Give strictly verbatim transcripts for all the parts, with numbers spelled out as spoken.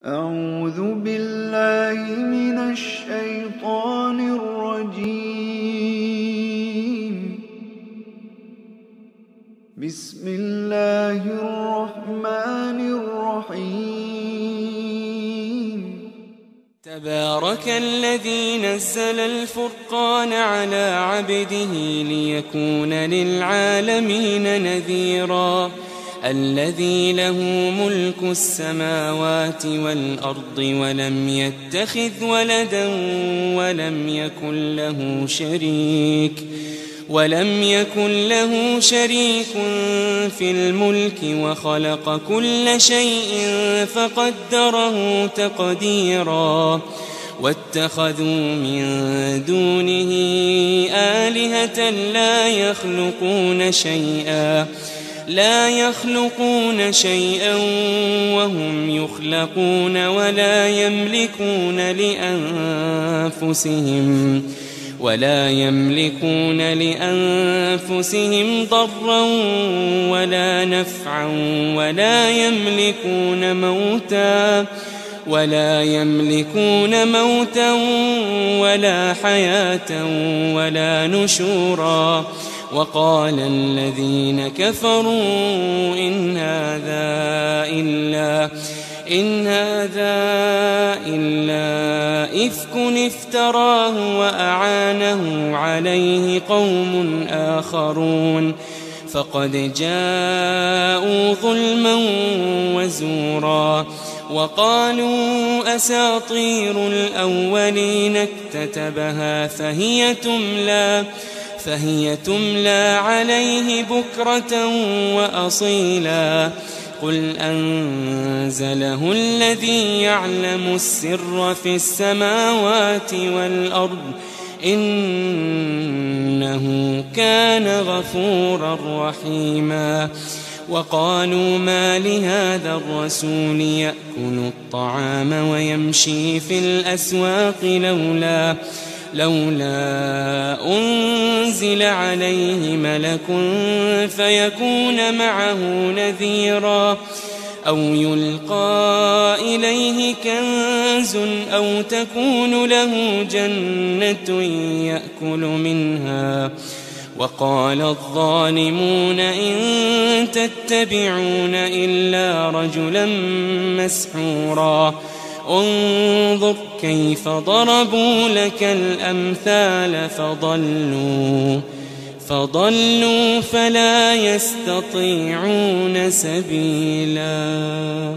أعوذ بالله من الشيطان الرجيم. بسم الله الرحمن الرحيم. تبارك الذي نزل الفرقان على عبده ليكون للعالمين نذيرا الذي له ملك السماوات والأرض ولم يتخذ ولدا ولم يكن له شريك ولم يكن له شريك في الملك وخلق كل شيء فقدره تقديرا واتخذوا من دونه آلهة لا يخلقون شيئا لا يخلقون شيئا وهم يخلقون ولا يملكون لأنفسهم ولا يملكون لأنفسهم ضرا ولا نفعا ولا يملكون موتا ولا يملكون موتا ولا حياة ولا نشورا. وقال الذين كفروا إن هذا إلا إن هذا إلا إفك افتراه وأعانه عليه قوم آخرون فقد جاءوا ظلما وزورا. وقالوا أساطير الأولين اكتتبها فهي تملى فهي تملى عليه بكرة وأصيلا. قل أنزله الذي يعلم السر في السماوات والأرض إنه كان غفورا رحيما. وقالوا ما لهذا الرسول يأكل الطعام ويمشي في الأسواق لولا لولا أنزل عليه ملك فيكون معه نذيرا أو يلقى إليه كنز أو تكون له جنة يأكل منها. وقال الظالمون إن تتبعون إلا رجلا مسحورا. انظر كيف ضربوا لك الأمثال فضلوا فضلوا فلا يستطيعون سبيلا.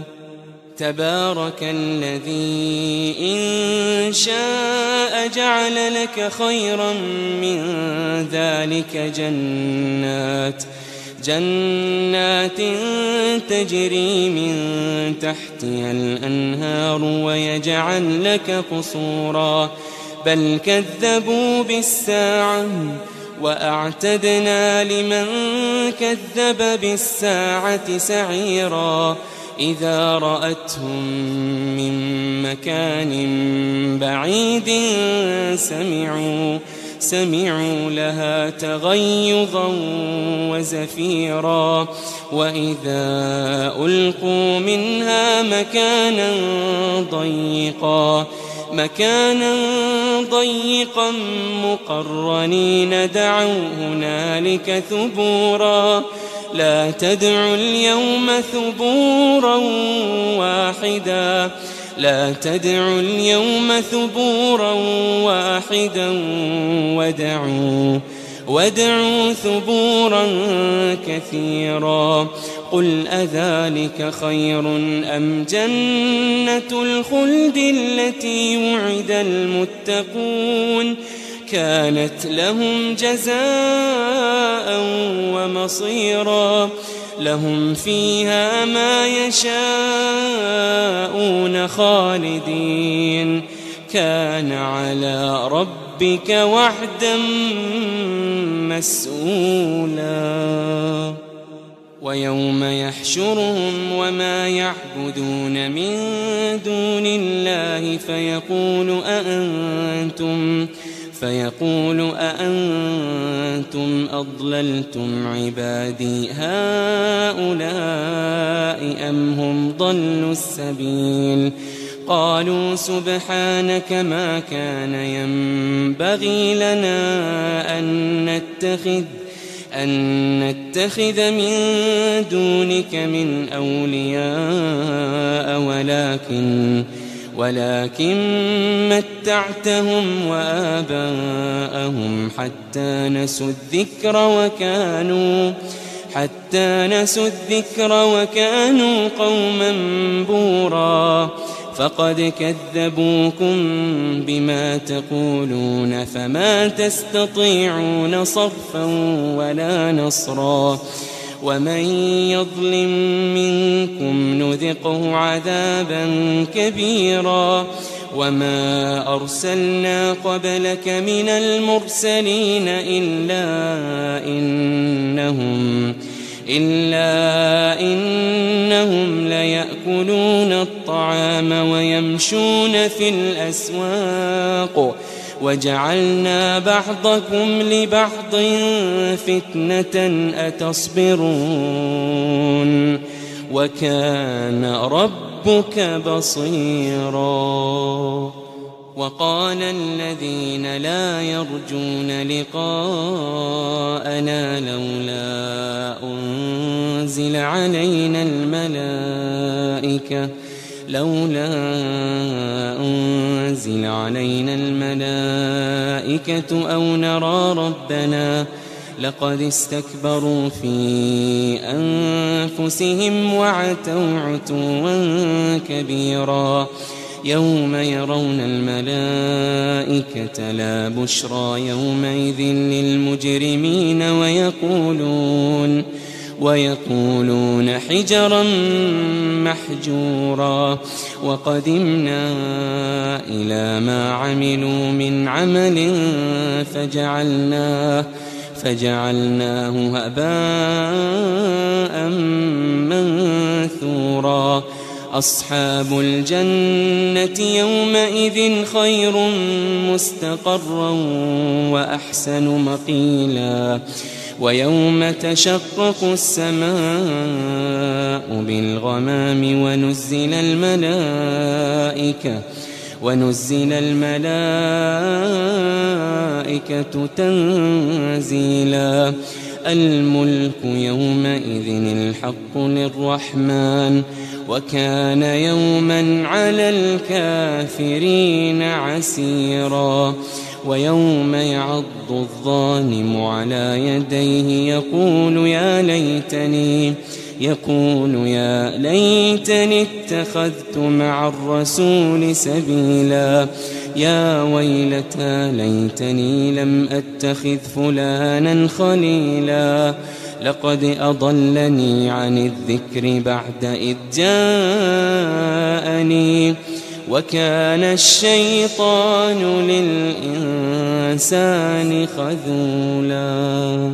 تبارك الذي إن شاء جعل لك خيرا من ذلك جنات جنات تجري من تحتها الأنهار ويجعل لك قصورا بل كذبوا بالساعة وأعتدنا لمن كذب بالساعة سعيرا. إذا رأتهم من مكان بعيد سمعوا سمعوا لها تغيظا وزفيرا. وإذا ألقوا منها مكانا ضيقا مكانا ضيقا مقرنين دعوا هنالك ثبورا. لا تدعوا اليوم ثبورا واحدا لا تدعوا اليوم ثبورا واحدا ودعوا ودعوا ثبورا كثيرا. قل أذلك خير أم جنة الخلد التي وعد المتقون كانت لهم جزاء ومصيرا. لهم فيها ما يشاءون خالدين كان على ربك وعدا مسئولا. ويوم يحشرهم وما يعبدون من دون الله فيقول أأنتم فيقول أأنتم أضللتم عبادي هؤلاء أم هم ضلوا السبيل قالوا سبحانك ما كان ينبغي لنا أن نتخذ أن نتخذ من دونك من أولياء ولكن ولكن متعتهم وآباءهم حتى نسوا الذكر وكانوا حتى نسوا الذكر وكانوا قوما بورا فقد كذبوكم بما تقولون فما تستطيعون صرفا ولا نصرا ومن يظلم منكم نذقه عذابا كبيرا وما أرسلنا قبلك من المرسلين إلا إنهم إلا إنهم ليأكلون الطعام ويمشون في الأسواق وجعلنا بعضكم لبعض فتنة أتصبرون وكان ربك بصيرا وقال الذين لا يرجون لقاءنا لولا أنزل علينا الملائكة لولا أنزل علينا الملائكة أو نرى ربنا لقد استكبروا في أنفسهم وعتوا عتوا كبيرا يوم يرون الملائكة لا بشرى يومئذ للمجرمين ويقولون ويقولون حجرا محجورا وقدمنا إلى ما عملوا من عمل فجعلناه فجعلناه هباء منثورا أصحاب الجنة يومئذ خير مستقرا وأحسن مقيلا ويوم تشقق السماء بالغمام ونزل الملائكة ونزل الملائكة تنزيلا الملك يومئذ الحق للرحمن وكان يوما على الكافرين عسيرا ويوم يعض الظالم على يديه يقول يا ليتني يقول يا ليتني اتخذت مع الرسول سبيلا يا ويلتى ليتني لم أتخذ فلانا خليلا لقد أضلني عن الذكر بعد إذ جاءني وكان الشيطان للإنسان خذولا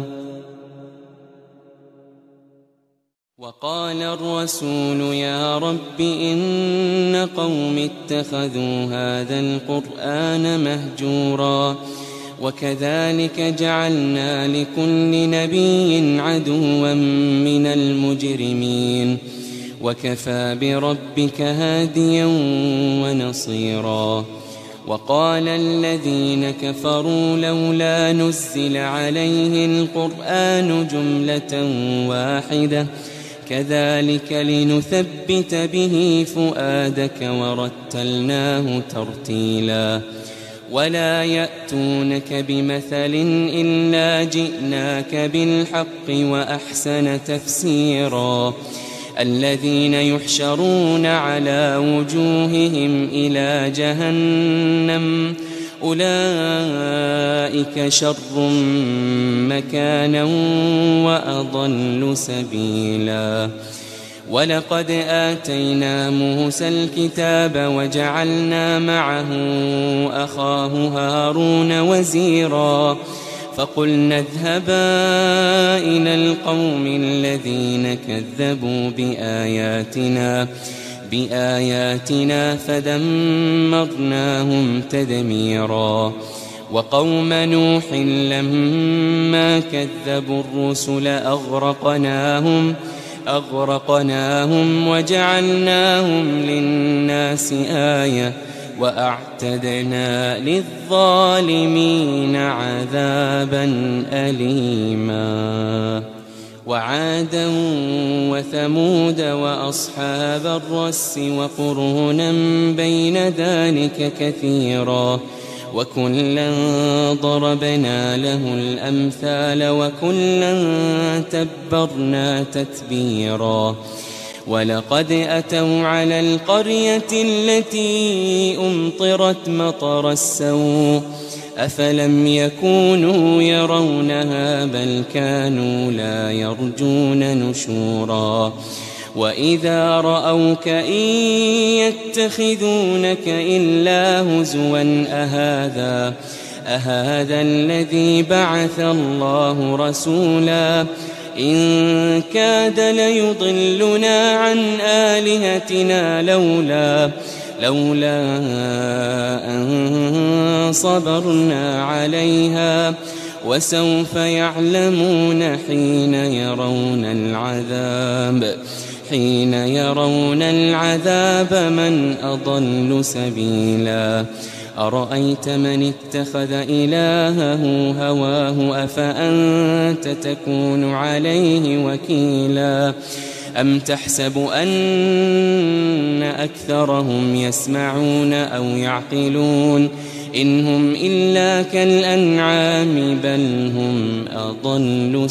وقال الرسول يا رب إن قوم اتخذوا هذا القرآن مهجورا وكذلك جعلنا لكل نبي عدوا من المجرمين وكفى بربك هاديا ونصيرا وقال الذين كفروا لولا نزل عليه القرآن جملة واحدة كذلك لنثبت به فؤادك ورتلناه ترتيلا ولا يأتونك بمثل إلا جئناك بالحق وأحسن تفسيرا الذين يحشرون على وجوههم إلى جهنم أولئك شر مكانا وأضل سبيلا ولقد آتينا موسى الكتاب وجعلنا معه أخاه هارون وزيرا فقلنا اذهبا إلى القوم الذين كذبوا بآياتنا بآياتنا فدمرناهم تدميرا وقوم نوح لما كذبوا الرسل أغرقناهم أغرقناهم وجعلناهم للناس آية وأعتدنا للظالمين عذابا أليما وعادا وثمود وأصحاب الرس وقرونا بين ذلك كثيرا وكلا ضربنا له الأمثال وكلا تبرنا تتبيرا ولقد أتوا على القرية التي أمطرت مطر السوء أفلم يكونوا يرونها بل كانوا لا يرجون نشورا وإذا رأوك إن يتخذونك إلا هزوا أهذا أهذا الذي بعث الله رسولا إن كاد ليضلنا عن آلهتنا لولا لولا أن صبرنا عليها وسوف يعلمون حين يرون العذاب حين يرون العذاب من أضل سبيلا أرأيت من اتخذ إلهه هواه أفأنت تكون عليه وكيلا أم تحسب أن أكثرهم يسمعون أو يعقلون إن هم إلا كالأنعام بل هم أضل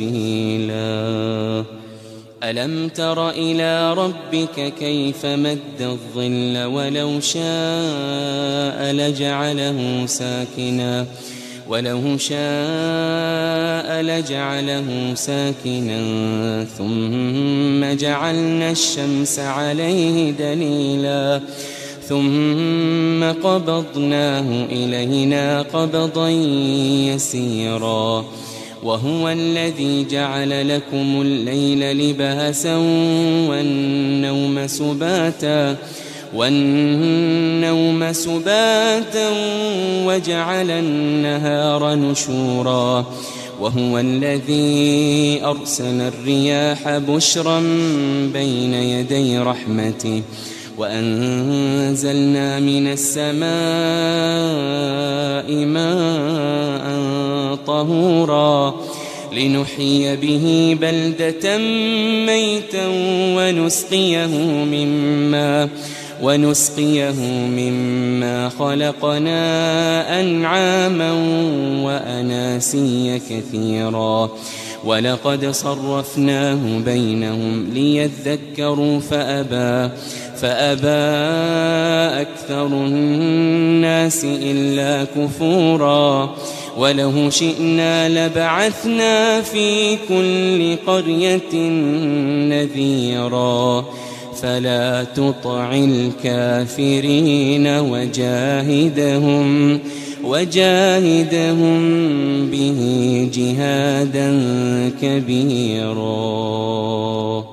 سبيلا ألم تر إلى ربك كيف مد الظل ولو شاء لجعله ساكنا ولو شاء لجعله ساكنا ثم جعلنا الشمس عليه دليلا ثم قبضناه إلينا قبضا يسيرا وهو الذي جعل لكم الليل لباسا والنوم سباتا والنوم سباتا وجعل النهار نشورا وهو الذي أرسل الرياح بشرا بين يدي رحمته وأنزلنا من السماء ماء طهورا لنحيي به بلدة ميتا ونسقيه مما ونسقيه مما خلقنا أنعاما وأناسيا كثيرا ولقد صرفناه بينهم ليذكروا فأبى فأبى أكثر الناس إلا كفورا ولو شئنا لبعثنا في كل قرية نذيرا فلا تطع الكافرين وجاهدهم وجاهدهم به جهادا كبيرا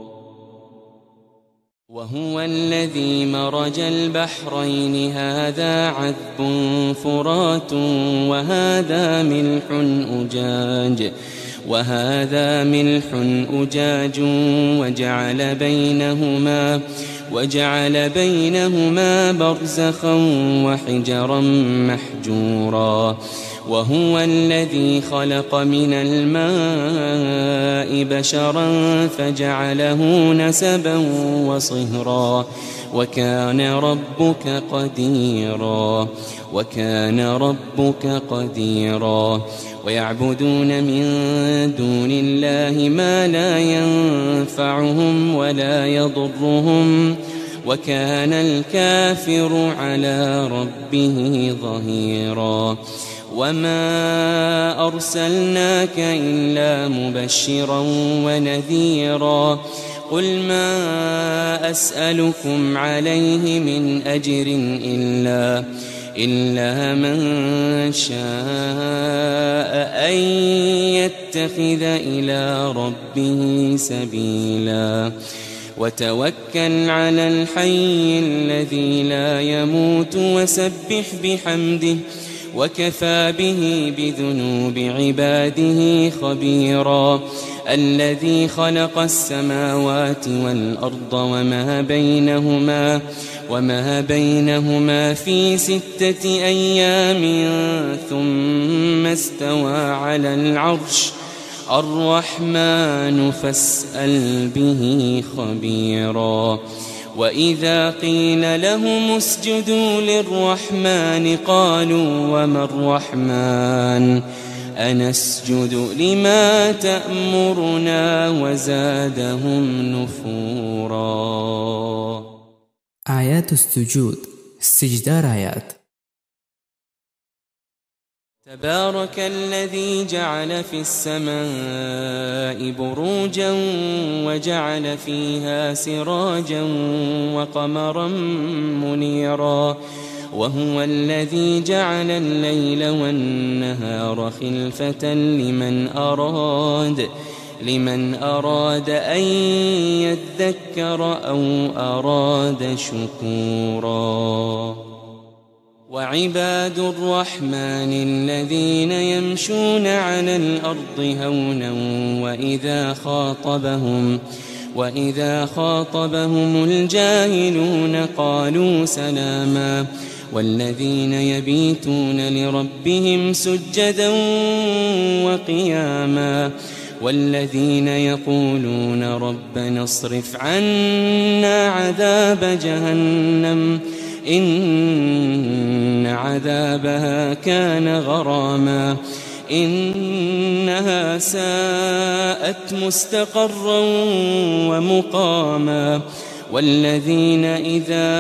وهو الذي مرج البحرين هذا عذب فرات وهذا ملح أجاج وهذا ملح أجاج وجعل بينهما وجعل بينهما برزخا وحجرا محجورا وهو الذي خلق من الماء بشرا فجعله نسبا وصهرا وكان ربك قديرا وكان ربك قديرا ويعبدون من دون الله ما لا ينفعهم ولا يضرهم وكان الكافر على ربه ظهيرا وما أرسلناك إلا مبشرا ونذيرا قل ما أسألكم عليه من أجر إلا إلا من شاء أن يتخذ إلى ربه سبيلا وتوكل على الحي الذي لا يموت وسبح بحمده وكفى به بذنوب عباده خبيرا الذي خلق السماوات والأرض وما بينهما وما بينهما في ستة أيام ثم استوى على العرش الرحمن فاسأل به خبيرا وإذا قيل لهم اسجدوا للرحمن قالوا وما الرحمن أنسجد لما تأمرنا وزادهم نفورا. آيات السجود سجدار آيات. تبارك الذي جعل في السماء بروجا وجعل فيها سراجا وقمرا منيرا وهو الذي جعل الليل والنهار خلفة لمن أراد لمن أراد أن يذكر أو أراد شكورا. وعباد الرحمن الذين يمشون على الأرض هونا وإذا خاطبهم وإذا خاطبهم الجاهلون قالوا سلاما والذين يبيتون لربهم سجدا وقياما والذين يقولون ربنا اصرف عنا عذاب جهنم إن عذابها كان غراما إنها ساءت مستقرا ومقاما والذين إذا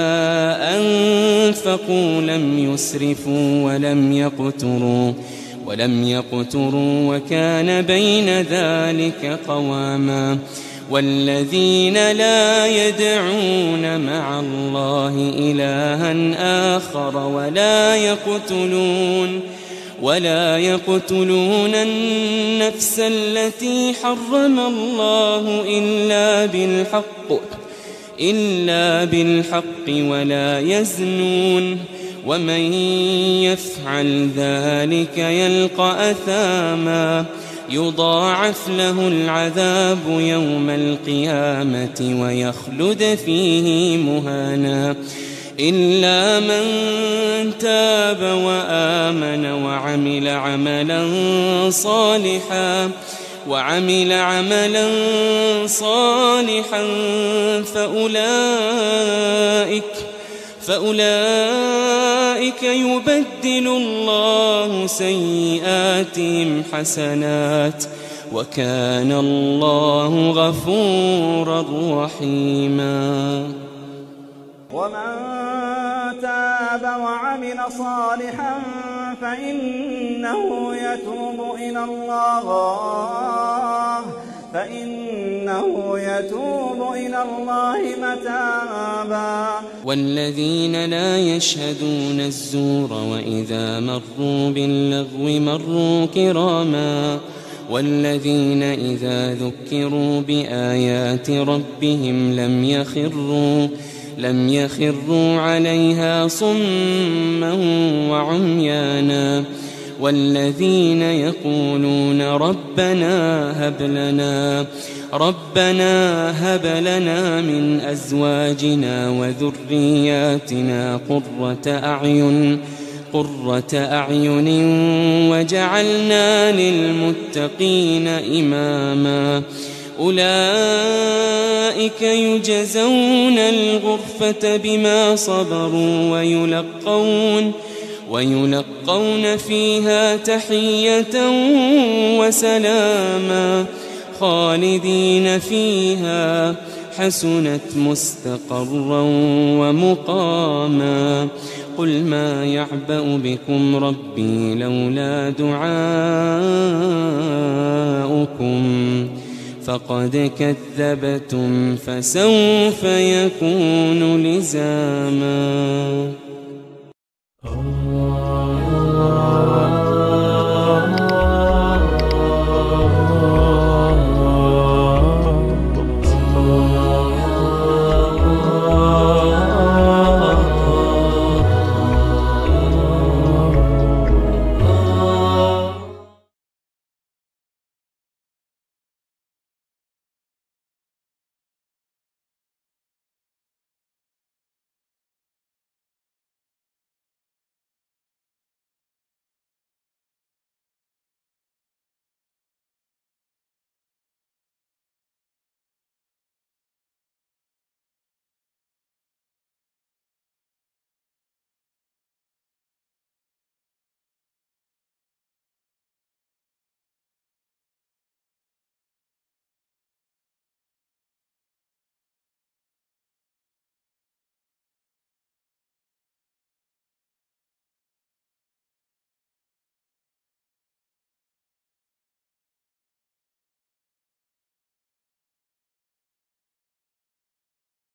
أنفقوا لم يسرفوا ولم يقتروا ولم يقتروا وكان بين ذلك قواما والذين لا يدعون مع الله إلها آخر ولا يقتلون ولا يقتلون النفس التي حرم الله إلا بالحق إلا بالحق ولا يزنون ومن يفعل ذلك يلقى أثاما يضاعف له العذاب يوم القيامة ويخلد فيه مهانا إلا من تاب وآمن وعمل عملا صالحا وعمل عملا صالحا فأولئك فأولئك يبدل الله سيئاتهم حسنات وكان الله غفورا رحيما. ومن تاب وعمل صالحا فإنه يتوب إلى الله فإنه يتوب إلى الله متابا. والذين لا يشهدون الزور وإذا مروا باللغو مروا كراما والذين إذا ذكروا بآيات ربهم لم يخروا لم يخروا عليها صما وعميانا والذين يقولون ربنا هب لنا ربنا هب لنا من أزواجنا وذرياتنا قرة أعين قرة أعين وجعلنا للمتقين إماما أولئك يجزون الغرفة بما صبروا ويلقون ويلقون فيها تحية وسلاما خالدين فيها حسنت مستقرا ومقاما. قل ما يعبأ بكم ربي لولا دعاؤكم فقد كذبتم فسوف يكون لزاما.